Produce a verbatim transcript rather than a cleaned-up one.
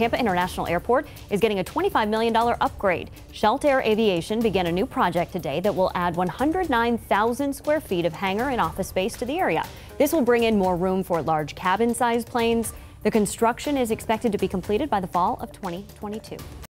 Tampa International Airport is getting a twenty-five million dollars upgrade. Sheltair Aviation began a new project today that will add one hundred nine thousand square feet of hangar and office space to the area. This will bring in more room for large cabin-sized planes. The construction is expected to be completed by the fall of twenty twenty-two.